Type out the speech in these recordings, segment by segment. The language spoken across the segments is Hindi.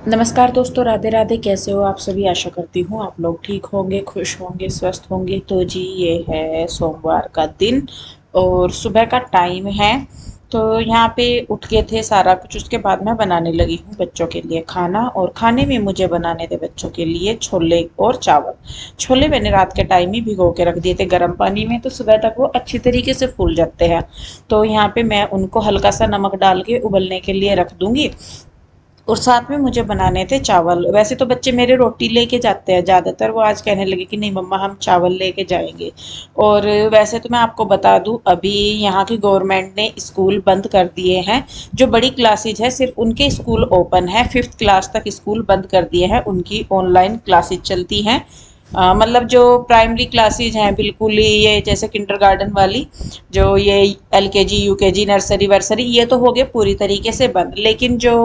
नमस्कार दोस्तों, राधे राधे। कैसे हो आप सभी? आशा करती हूँ आप लोग ठीक होंगे, खुश होंगे, स्वस्थ होंगे। तो जी, ये है सोमवार का दिन और सुबह का टाइम है। तो यहाँ पे उठ के थे सारा कुछ, उसके बाद मैं बनाने लगी हूँ बच्चों के लिए खाना। और खाने में मुझे बनाने थे बच्चों के लिए छोले और चावल। छोले मैंने रात के टाइम ही भिगो के रख दिए थे गर्म पानी में, तो सुबह तक वो अच्छी तरीके से फूल जाते हैं। तो यहाँ पे मैं उनको हल्का सा नमक डाल के उबलने के लिए रख दूंगी। और साथ में मुझे बनाने थे चावल। वैसे तो बच्चे मेरे रोटी लेके जाते हैं ज़्यादातर, वो आज कहने लगे कि नहीं मम्मा हम चावल लेके जाएंगे। और वैसे तो मैं आपको बता दूं, अभी यहाँ की गवर्नमेंट ने स्कूल बंद कर दिए हैं। जो बड़ी क्लासेज है सिर्फ उनके स्कूल ओपन है, 5th क्लास तक स्कूल बंद कर दिए हैं, उनकी ऑनलाइन क्लासेज चलती हैं। मतलब जो प्राइमरी क्लासेज हैं बिल्कुल ही, ये जैसे किंडरगार्टन वाली, जो ये एलकेजी यूकेजी नर्सरी वर्सरी, ये तो हो गए पूरी तरीके से बंद। लेकिन जो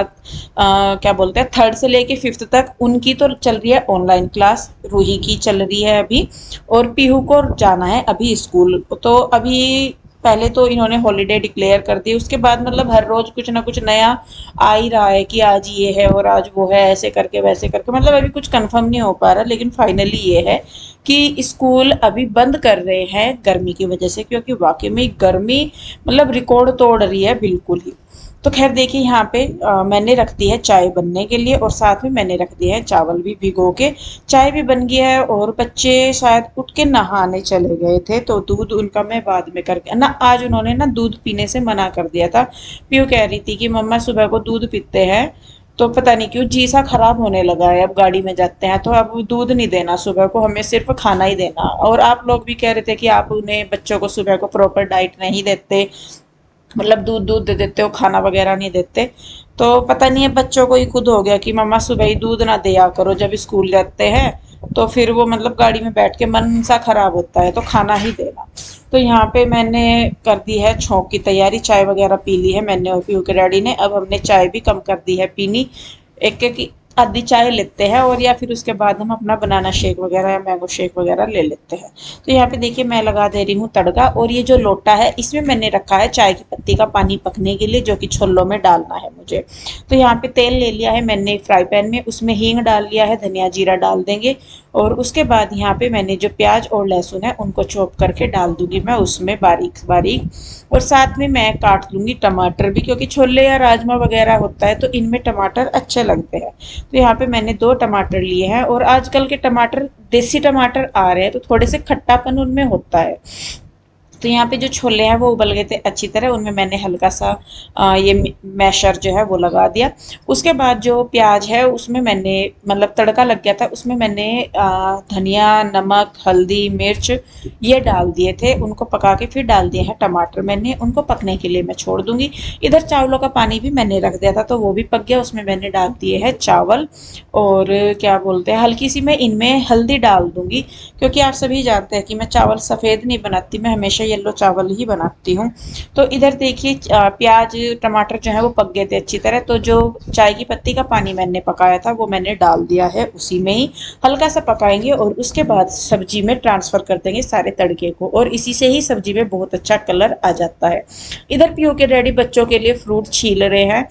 क्या बोलते हैं 3rd से लेके 5th तक, उनकी तो चल रही है ऑनलाइन क्लास। रूही की चल रही है अभी, और पीहू को जाना है अभी स्कूल। तो अभी पहले तो इन्होंने हॉलीडे डिक्लेयर कर दी, उसके बाद मतलब हर रोज कुछ ना कुछ नया आ ही रहा है कि आज ये है और आज वो है, ऐसे करके वैसे करके। मतलब अभी कुछ कंफर्म नहीं हो पा रहा, लेकिन फाइनली ये है कि स्कूल अभी बंद कर रहे हैं गर्मी की वजह से, क्योंकि वाकई में गर्मी मतलब रिकॉर्ड तोड़ रही है बिल्कुल ही। तो खैर देखिए, यहाँ पे मैंने रख दी है चाय बनने के लिए, और साथ में मैंने रख दिया है चावल भी भिगो के। चाय भी बन गया है, और बच्चे शायद उठ के नहाने चले गए थे, तो दूध उनका मैं बाद में करके ना, आज उन्होंने ना दूध पीने से मना कर दिया था। पीयू कह रही थी कि मम्मा सुबह को दूध पीते हैं, तो पता नहीं क्यों जी सा खराब होने लगा है। अब गाड़ी में जाते हैं तो अब दूध नहीं देना सुबह को, हमें सिर्फ खाना ही देना। और आप लोग भी कह रहे थे कि आप उन्हें बच्चों को सुबह को प्रॉपर डाइट नहीं देते, मतलब दूध दूध दे देते हो, खाना वगैरह नहीं देते। तो पता नहीं है बच्चों को ही खुद हो गया कि मम्मा सुबह ही दूध ना दिया करो जब स्कूल जाते हैं। तो फिर वो मतलब गाड़ी में बैठ के मन सा खराब होता है, तो खाना ही देना। तो यहाँ पे मैंने कर दी है छोंक की तैयारी, चाय वगैरह पी ली है मैंने और पीयू के डैडी ने। अब हमने चाय भी कम कर दी है पीनी, एक एक आधी चाय लेते हैं, और या फिर उसके बाद हम अपना बनाना शेक वगैरह या मैंगो शेक वगैरह ले लेते हैं। तो यहाँ पे देखिए मैं लगा दे रही हूँ तड़का, और ये जो लोटा है इसमें मैंने रखा है चाय की पत्ती का पानी पकने के लिए, जो कि छोलों में डालना है मुझे। तो यहाँ पे तेल ले लिया है मैंने एक फ्राई पैन में, उसमें हींग डाल लिया है, धनिया जीरा डाल देंगे। और उसके बाद यहाँ पे मैंने जो प्याज और लहसुन है उनको चॉप करके डाल दूंगी मैं उसमें बारीक बारीक। और साथ में मैं काट लूंगी टमाटर भी, क्योंकि छोले या राजमा वगैरह होता है तो इनमें टमाटर अच्छे लगते हैं। तो यहाँ पे मैंने 2 टमाटर लिए हैं, और आजकल के टमाटर देसी टमाटर आ रहे हैं तो थोड़े से खट्टापन उनमें होता है। तो यहाँ पे जो छोले हैं वो उबल गए थे अच्छी तरह, उनमें मैंने हल्का सा ये मैशर जो है वो लगा दिया। उसके बाद जो प्याज है उसमें मैंने मतलब तड़का लग गया था, उसमें मैंने धनिया, नमक, हल्दी, मिर्च ये डाल दिए थे, उनको पका के फिर डाल दिए हैं टमाटर मैंने, उनको पकने के लिए मैं छोड़ दूंगी। इधर चावलों का पानी भी मैंने रख दिया था तो वो भी पक गया, उसमें मैंने डाल दिए हैं चावल। और क्या बोलते हैं, हल्की सी मैं इनमें हल्दी डाल दूंगी, क्योंकि आप सभी जानते हैं कि मैं चावल सफ़ेद नहीं बनाती, मैं हमेशा येलो चावल ही बनाती हूँ। तो इधर देखिए प्याज टमाटर जो है वो पक गए थे अच्छी तरह, तो जो चाय की पत्ती का पानी मैंने पकाया था वो मैंने डाल दिया है उसी में ही। हल्का सा पकाएंगे और उसके बाद सब्जी में ट्रांसफ़र कर देंगे सारे तड़के को, और इसी से ही सब्जी में बहुत अच्छा कलर आ जाता है। इधर पीयू के डैडी बच्चों के लिए फ्रूट छील रहे हैं।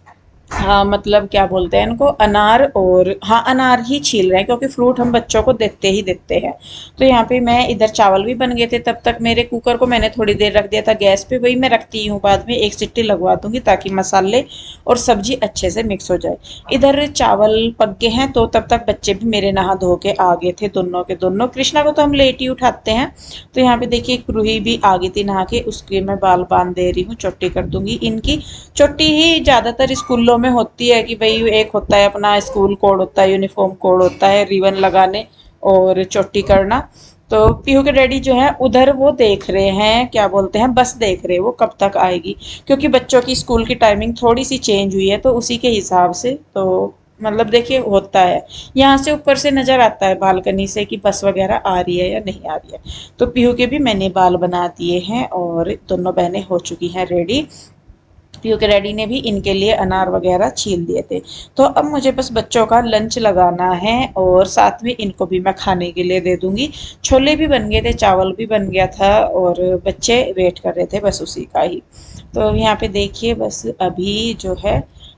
हाँ मतलब क्या बोलते हैं इनको, अनार, और हाँ अनार ही छील रहे हैं, क्योंकि फ्रूट हम बच्चों को देते ही देते हैं। तो यहाँ पे मैं इधर चावल भी बन गए थे, तब तक मेरे कुकर को मैंने थोड़ी देर रख दिया था गैस पे, वही मैं रखती हूँ, बाद में एक सीटी लगवा दूंगी ताकि मसाले और सब्जी अच्छे से मिक्स हो जाए। इधर चावल पक गए हैं, तो तब तक बच्चे भी मेरे नहा धो के आ गए थे, दोनों के दोनों। कृष्णा को तो हम लेट ही उठाते हैं। तो यहाँ पे देखिए रूही भी आ गई थी नहा के, उसके मैं बाल बांध दे रही हूँ, चोटी कर दूंगी इनकी। चोटी ही ज्यादातर स्कूलों में होती है कि भाई एक होता है अपना स्कूल कोड होता है, यूनिफॉर्म कोड होता है, रिबन लगाने और चोटी करना। तो पीहू के डैडी जो है उधर वो देख रहे हैं, क्या बोलते हैं, बस देख रहे हैं वो कब तक आएगी, क्योंकि बच्चों की स्कूल की टाइमिंग थोड़ी सी चेंज हुई है, तो उसी के हिसाब से तो मतलब देखिए होता है। यहाँ से ऊपर से नजर आता है बालकनी से कि बस वगैरह आ रही है या नहीं आ रही है। तो पीहू के भी मैंने बाल बना दिए हैं, और दोनों बहनें हो चुकी हैं रेडी। पीयू के डैडी ने भी इनके लिए अनार वगैरह छील दिए थे। तो अब मुझे बस बच्चों का लंच लगाना है, और साथ में इनको भी मैं खाने के लिए दे दूंगी। छोले भी बन गए थे, चावल भी बन गया था, और बच्चे वेट कर रहे थे बस उसी का ही। तो यहाँ पे देखिए बस अभी जो है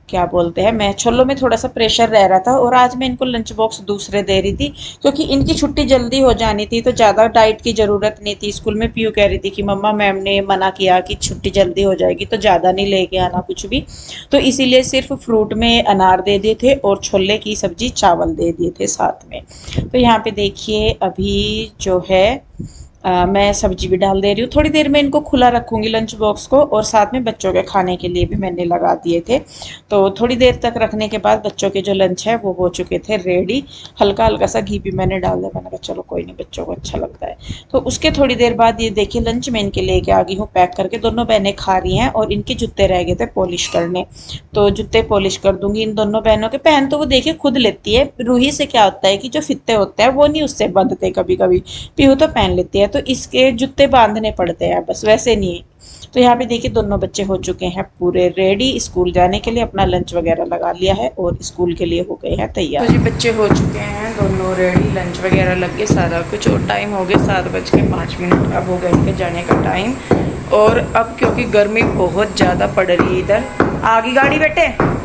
क्या बोलते हैं, मैं छोलों में थोड़ा सा प्रेशर रह रहा था। और आज मैं इनको लंच बॉक्स दूसरे दे रही थी क्योंकि इनकी छुट्टी जल्दी हो जानी थी, तो ज़्यादा डाइट की ज़रूरत नहीं थी। स्कूल में पीयू कह रही थी कि मम्मा मैम ने मना किया कि छुट्टी जल्दी हो जाएगी तो ज़्यादा नहीं लेके आना कुछ भी, तो इसीलिए सिर्फ फ्रूट में अनार दे दिए थे और छोले की सब्जी चावल दे दिए थे साथ में। तो यहाँ पे देखिए अभी जो है मैं सब्जी भी डाल दे रही हूँ। थोड़ी देर में इनको खुला रखूँगी लंच बॉक्स को, और साथ में बच्चों के खाने के लिए भी मैंने लगा दिए थे। तो थोड़ी देर तक रखने के बाद बच्चों के जो लंच है वो हो चुके थे रेडी। हल्का हल्का सा घी भी मैंने डाल दिया, मैंने कहा चलो कोई नहीं, बच्चों को अच्छा लगता है। तो उसके थोड़ी देर बाद ये देखिए लंच में इनके लेके आ गई हूँ पैक करके। दोनों बहनें खा रही हैं और इनके जूते रह गए थे पॉलिश करने, तो जूते पॉलिश कर दूंगी इन दोनों बहनों के। पहन तो वो देखिए खुद लेती है, रूही से क्या होता है कि जो फित्ते होते हैं वो नहीं उससे बंधते, कभी कभी पीहू तो पहन लेती है, तो इसके जूते बांधने पड़ते हैं बस, वैसे नहीं। तो यहाँ पे देखिए दोनों बच्चे हो चुके हैं पूरे रेडी स्कूल जाने के लिए, अपना लंच वगैरह लगा लिया है और स्कूल के लिए हो गए हैं तैयार। तो जी बच्चे हो चुके हैं दोनों रेडी, लंच वगैरह लग गए सारा कुछ, और टाइम हो गया 7:05। अब हो गए इनके जाने का टाइम। और अब क्योंकि गर्मी बहुत ज़्यादा पड़ रही है इधर, आगे गाड़ी बेटे,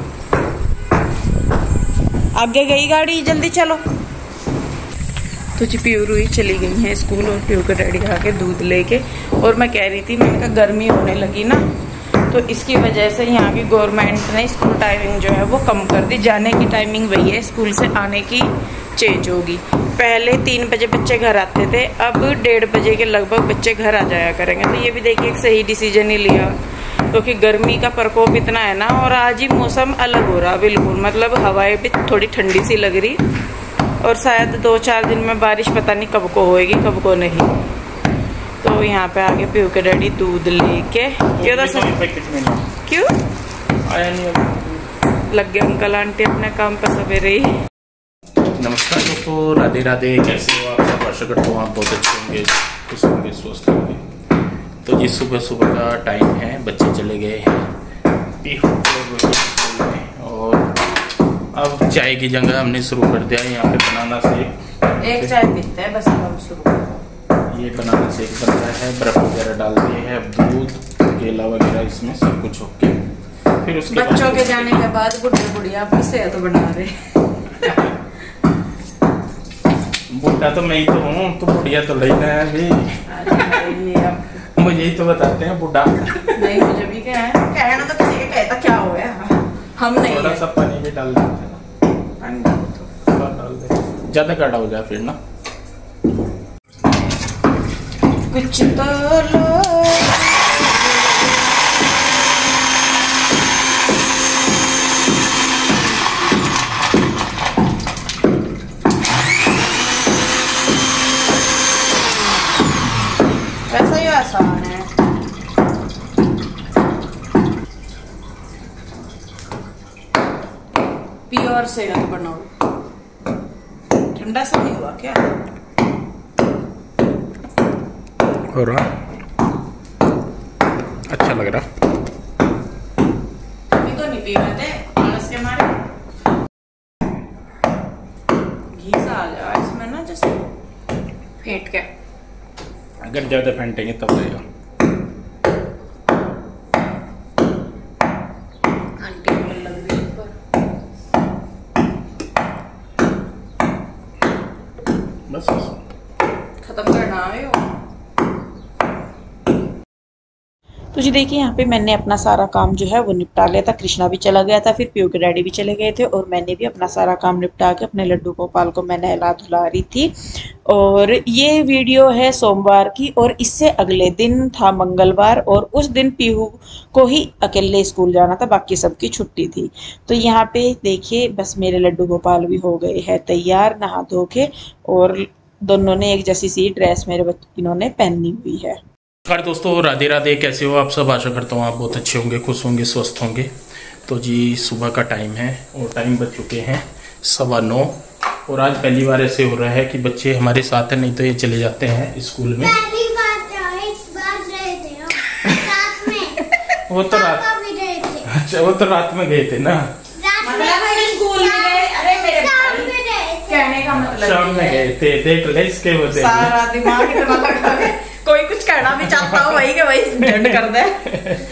आगे गई गाड़ी, जल्दी चलो। तो जी पीयू रूही चली गई हैं स्कूल और पीयू के डैडी आके दूध लेके। और मैं कह रही थी, मैंने कहा गर्मी होने लगी ना, तो इसकी वजह से यहाँ की गवर्नमेंट ने स्कूल टाइमिंग जो है वो कम कर दी। जाने की टाइमिंग वही है, स्कूल से आने की चेंज होगी। पहले 3 बजे बच्चे घर आते थे, अब 1:30 बजे के लगभग बच्चे घर आ जाया करेंगे। तो ये भी देखिए एक सही डिसीजन ही लिया, क्योंकि गर्मी का प्रकोप इतना है ना। और आज ही मौसम अलग हो रहा बिल्कुल, मतलब हवाएं भी थोड़ी ठंडी सी लग रही, और शायद 2-4 दिन में बारिश पता नहीं कब को होएगी कब को नहीं। तो यहाँ पे आगे पीयू के डैडी दूध लेके क्यों आया नहीं, लग गए अंकल आंटी अपने काम पर सवेरे ही। नमस्कार दोस्तों, राधे राधे, कैसे हो आप सब? आशा करता हूँ आप बहुत अच्छे होंगे, खुश होंगे, स्वस्थ होंगे। तो जी सुबह सुबह का टाइम है, बच्चे चले गए हैं पीहू स्कूल में, और अब चाय की जगह हमने शुरू कर दिया है यहाँ पे बनाना शेक। एक चाय पीते हैं बस, हम शुरू। ये बनाना शेक बन रहा है, बर्फ वगैरह डाल दिए है, अब दूध केला वगैरह इसमें सब कुछ होके फिर उसके बच्चों के जाने के बाद बुढ़े बुढ़िया अपनी सेहत बना रहे। बुढ़ा तो मैं ही तो हूँ, तो बुढ़िया तो लेना है अभी। मुझे ही तो बताते हैं बुढ़ा। नहीं मुझे भी क्या है, कहना तो किसी के कहता क्या हो गया, हम नहीं। थोड़ा सा पानी भी डाल देते हैं, डाल दे, ज्यादा गाढ़ा हो जाए फिर ना। कुछ तो लो वैसा ही आसान है। प्योर सेहत बनाओ, ठंडा सा नहीं हुआ क्या? हो रहा अच्छा लग रहा। अभी तो नहीं पी रहे थे आलस के मारे, घी सा आ जाए इसमें ना, जैसे फेंट के। अगर ज्यादा फेंटेंगे तब रहेगा। आंटी को लग रही है ऊपर। बस खत्म करना है। तो जी देखिए यहाँ पे मैंने अपना सारा काम जो है वो निपटा लिया था। कृष्णा भी चला गया था, फिर पीयू के डैडी भी चले गए थे, और मैंने भी अपना सारा काम निपटा के अपने लड्डू गोपाल को मैं नहला धुला रही थी। और ये वीडियो है सोमवार की, और इससे अगले दिन था मंगलवार, और उस दिन पीहू को ही अकेले स्कूल जाना था, बाकी सबकी छुट्टी थी। तो यहाँ पे देखिए बस मेरे लड्डू गोपाल भी हो गए हैं तैयार नहा धो के, और दोनों ने एक जैसी सी ड्रेस मेरे बच्चों ने पहनी हुई है। नमस्कार दोस्तों, राधे राधे, कैसे हो आप सब? आशा करता हूँ आप बहुत अच्छे होंगे, खुश होंगे, स्वस्थ होंगे। तो जी सुबह का टाइम है और टाइम बज चुके हैं 9:15, और आज पहली बार ऐसे हो रहा है कि बच्चे हमारे साथ हैं, नहीं तो ये चले जाते हैं स्कूल में। पहली बार इस बार गए थे रात में। वो तो रात, अच्छा वो तो रात में गए थे ना, स्कूल में गए, अरे मेरे कहने का मतलब शाम में गए थे। देख ले इसके वजह सारा दिमाग इतना लगा है, कोई कुछ कहना भी चाहता हो वही के वही झंड कर दे।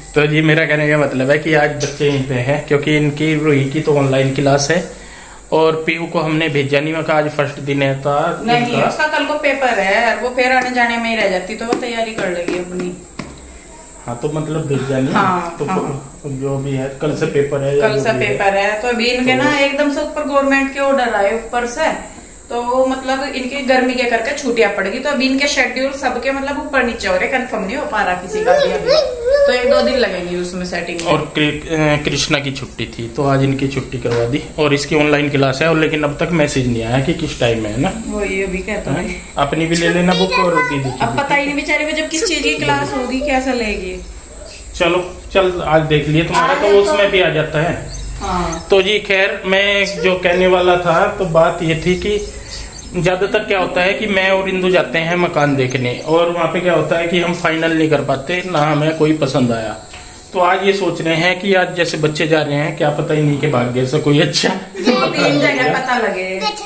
तो जी मेरा कहने का मतलब है कि आज बच्चे यहीं पे हैं क्योंकि इनकी रूही की तो ऑनलाइन क्लास है और पीयू को हमने भेजा नहीं, मैं कहा आज फर्स्ट दिन है था नहीं, उसका कल को पेपर है, वो फिर आने जाने में ही रह जाती तो वो तैयारी कर लेगी अपनी। हाँ तो मतलब भेजा नहीं। हाँ, तो हाँ। जो भी है कल से पेपर है, कल से पेपर है तो अभी इनके ना एकदम से ऊपर गवर्नमेंट के ऑर्डर आए ऊपर से, तो मतलब इनकी गर्मी के करके छुट्टियां पड़ेगी, तो अभी इनके शेड्यूल सबके मतलब ऊपर नीचे हो रहे, कंफर्म नहीं हो पा रहा किसी का भी अभी, तो 1-2 दिन लगेंगे उसमें सेटिंग में। और कृष्णा की छुट्टी थी तो आज इनकी छुट्टी करवा दी और इसकी ऑनलाइन क्लास है, और लेकिन अब तक मैसेज नहीं आया कि किस टाइम में है ना। वही अभी कहता है अपनी भी ले लेना बुक और दीदी की। अब पता ही नहीं बेचारे को जब किस चीज की क्लास होगी कैसा लेगी। चल आज देख लिए तुम्हारा तो उसमें भी आ जाता है। हाँ। तो जी खैर मैं जो कहने वाला था तो बात ये थी कि ज्यादातर क्या होता है कि मैं और इंदु जाते हैं मकान देखने, और वहाँ पे क्या होता है कि हम फाइनल नहीं कर पाते, ना हमें कोई पसंद आया। तो आज ये सोच रहे हैं कि आज जैसे बच्चे जा रहे हैं, क्या पता ही नहीं के भाग्य से कोई अच्छा 2-3 जगह पता लगे।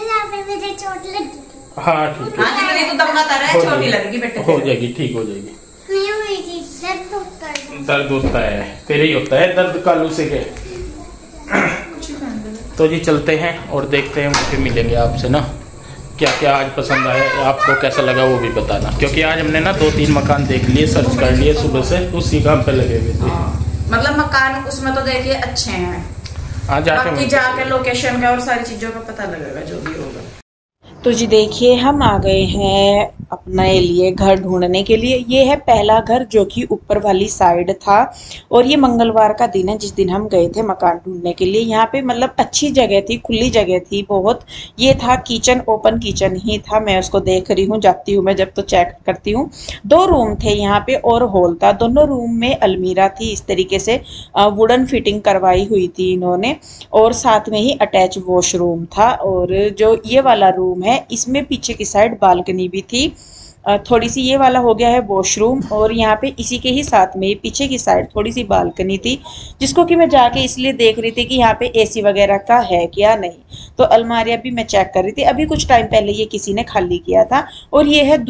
हाँ ठीक है, तो दम आता रहा है, छोटी लगेगी बेटे, हो जाएगी, ठीक हो जाएगी। दर्द होता है, तेरे ही होता है दर्द कालू से के। तो जी चलते हैं और देखते हैं, फिर मिलेंगे आपसे ना, क्या क्या आज पसंद आया, आपको कैसा लगा वो भी बताना, क्योंकि आज हमने ना 2-3 मकान देख लिए, सर्च कर लिए सुबह से, उसी काम पे लगे हुए थे। मतलब मकान उसमें तो देखिए अच्छे हैं, आज बाकी जाके लोकेशन का और सारी चीजों का पता लगेगा जो भी होगा। तो जी देखिए हम आ गए हैं अपने लिए घर ढूंढने के लिए। ये है पहला घर जो कि ऊपर वाली साइड था, और ये मंगलवार का दिन है जिस दिन हम गए थे मकान ढूंढने के लिए। यहाँ पे मतलब अच्छी जगह थी, खुली जगह थी बहुत। ये था किचन, ओपन किचन ही था, मैं उसको देख रही हूँ, जाती हूँ मैं जब तो चेक करती हूँ। 2 रूम थे यहाँ पे और हॉल था, दोनों रूम में अलमीरा थी, इस तरीके से वुडन फिटिंग करवाई हुई थी इन्होंने, और साथ में ही अटैच वॉशरूम था। और जो ये वाला रूम है इसमें पीछे की साइड बालकनी भी थी, थोड़ी सी ये वाला हो गया है वॉशरूम, और यहाँ पे इसी के ही साथ में पीछे की साइड थोड़ी सी बालकनी थी, जिसको कि मैं जाके इसलिए देख रही थी कि यहाँ पे एसी वगैरह का है क्या नहीं। तो अलमारियाँ भी मैं चेक कर रही थी, अभी कुछ टाइम पहले ये किसी ने खाली किया था। और ये है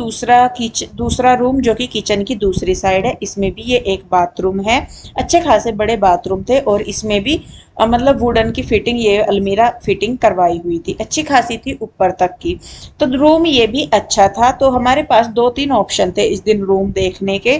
दूसरा रूम जो कि किचन की दूसरी साइड है, इसमें भी ये एक बाथरूम है, अच्छे खासे बड़े बाथरूम थे, और इसमें भी मतलब वुडन की फिटिंग, ये अलमीरा फिटिंग करवाई हुई थी, अच्छी खासी थी ऊपर तक की। तो रूम ये भी अच्छा था। तो हमारे पास 2-3 ऑप्शन थे इस दिन रूम देखने के,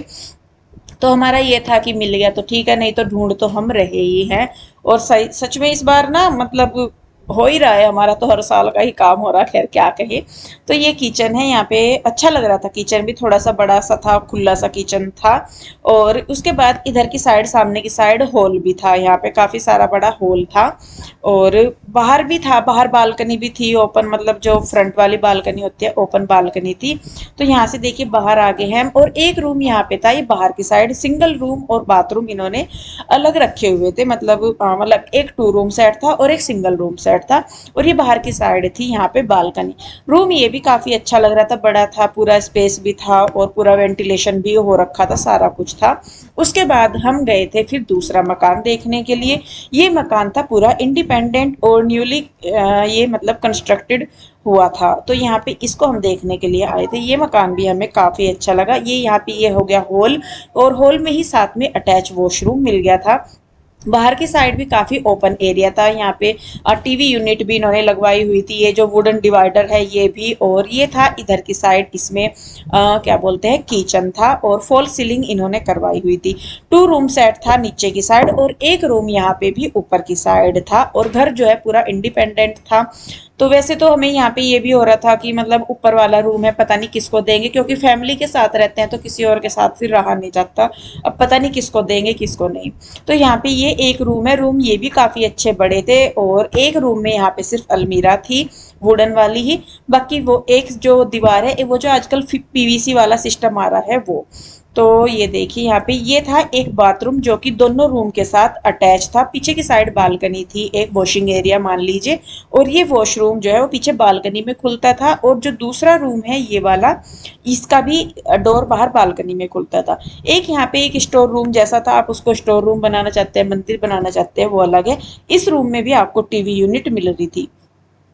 तो हमारा ये था कि मिल गया तो ठीक है, नहीं तो ढूंढ तो हम रहे ही हैं। और सच में इस बार ना मतलब हो ही रहा है, हमारा तो हर साल का ही काम हो रहा है, खैर क्या कहे। तो ये किचन है, यहाँ पे अच्छा लग रहा था, किचन भी थोड़ा सा बड़ा सा था, खुला सा किचन था। और उसके बाद इधर की साइड, सामने की साइड हॉल भी था, यहाँ पे काफ़ी सारा बड़ा हॉल था। और बाहर भी था, बाहर बालकनी भी थी ओपन, मतलब जो फ्रंट वाली बालकनी होती है ओपन बालकनी थी। तो यहाँ से देखिए बाहर आगे हैं, और एक रूम यहाँ पे था, ये बाहर की साइड सिंगल रूम और बाथरूम इन्होंने अलग रखे हुए थे, मतलब एक 2 रूम सेट था और एक सिंगल रूम सेट था। और ये बाहर की साइड थी, यहाँ पे बालकनी। रूम ये भी काफी अच्छा लग रहा था, बड़ा था, पूरा स्पेस भी था और पूरा वेंटिलेशन भी हो रखा था, सारा कुछ था। उसके बाद हम गए थे फिर दूसरा मकान देखने के लिए। ये मकान था पूरा इंडिपेंडेंट और न्यूली ये मतलब कंस्ट्रक्टेड हुआ था, तो यहाँ पे इसको हम देखने के लिए आए थे। ये मकान भी हमें काफी अच्छा लगा। ये यहाँ पे ये हो गया हॉल, और हॉल में ही साथ में अटैच वॉशरूम मिल गया था। बाहर की साइड भी काफ़ी ओपन एरिया था, यहाँ पे टीवी यूनिट भी इन्होंने लगवाई हुई थी, ये जो वुडन डिवाइडर है ये भी। और ये था इधर की साइड, इसमें क्या बोलते हैं किचन था, और फॉल सीलिंग इन्होंने करवाई हुई थी। 2 रूम सेट था नीचे की साइड, और एक रूम यहाँ पे भी ऊपर की साइड था। और घर जो है पूरा इंडिपेंडेंट था। तो वैसे तो हमें यहाँ पे ये भी हो रहा था कि मतलब ऊपर वाला रूम है, पता नहीं किसको देंगे, क्योंकि फैमिली के साथ रहते हैं तो किसी और के साथ फिर रहा नहीं जाता, अब पता नहीं किसको देंगे किसको नहीं। तो यहाँ पे ये एक रूम है, रूम ये भी काफ़ी अच्छे बड़े थे। और एक रूम में यहाँ पे सिर्फ अलमीरा थी, वुडन वाली ही, बाकी वो एक जो दीवार है वो जो आजकल पीवीसी वाला सिस्टम आ रहा है वो। तो ये देखिए यहाँ पे ये था एक बाथरूम जो कि दोनों रूम के साथ अटैच था, पीछे की साइड बालकनी थी, एक वॉशिंग एरिया मान लीजिए, और ये वॉशरूम जो है वो पीछे बालकनी में खुलता था। और जो दूसरा रूम है ये वाला, इसका भी डोर बाहर बालकनी में खुलता था। एक यहाँ पे एक स्टोर रूम जैसा था, आप उसको स्टोर रूम बनाना चाहते हैं, मंदिर बनाना चाहते हैं, वो अलग है। इस रूम में भी आपको टीवी यूनिट मिल रही थी।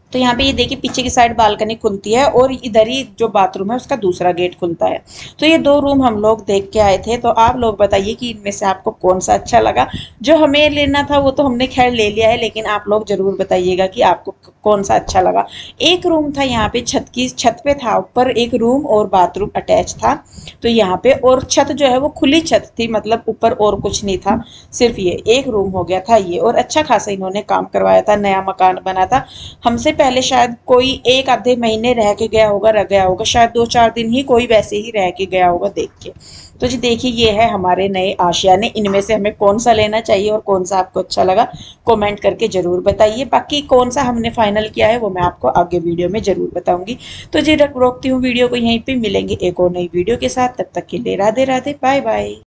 तो यहाँ पे ये देखिए पीछे की साइड बालकनी खुलती है और इधर ही जो बाथरूम है उसका दूसरा गेट खुलता है। तो ये 2 रूम हम लोग देख के आए थे। तो आप लोग बताइए कि इनमें से आपको कौन सा अच्छा लगा। जो हमें लेना था वो तो हमने खैर ले लिया है, लेकिन आप लोग जरूर बताइएगा कि आपको कौन सा अच्छा लगा। एक रूम था यहाँ पे छत पे था, ऊपर एक रूम और बाथरूम अटैच था। तो यहाँ पे और छत जो है वो खुली छत थी, मतलब ऊपर और कुछ नहीं था, सिर्फ ये एक रूम हो गया था ये। और अच्छा खासा इन्होंने काम करवाया था, नया मकान बना था। हमसे पहले शायद कोई 1 आधे महीने रह के गया होगा, रह गया होगा शायद 2-4 दिन ही, कोई वैसे ही रह के गया होगा देख के। तो जी देखिए ये है हमारे नए आशियाने। इनमें से हमें कौन सा लेना चाहिए और कौन सा आपको अच्छा लगा कमेंट करके जरूर बताइए। बाकी कौन सा हमने फाइनल किया है वो मैं आपको आगे वीडियो में जरूर बताऊंगी। तो जी रोकती हूँ वीडियो को यहीं पे, मिलेंगे एक और नई वीडियो के साथ। तब तक के लिए राधे राधे, बाय बाय।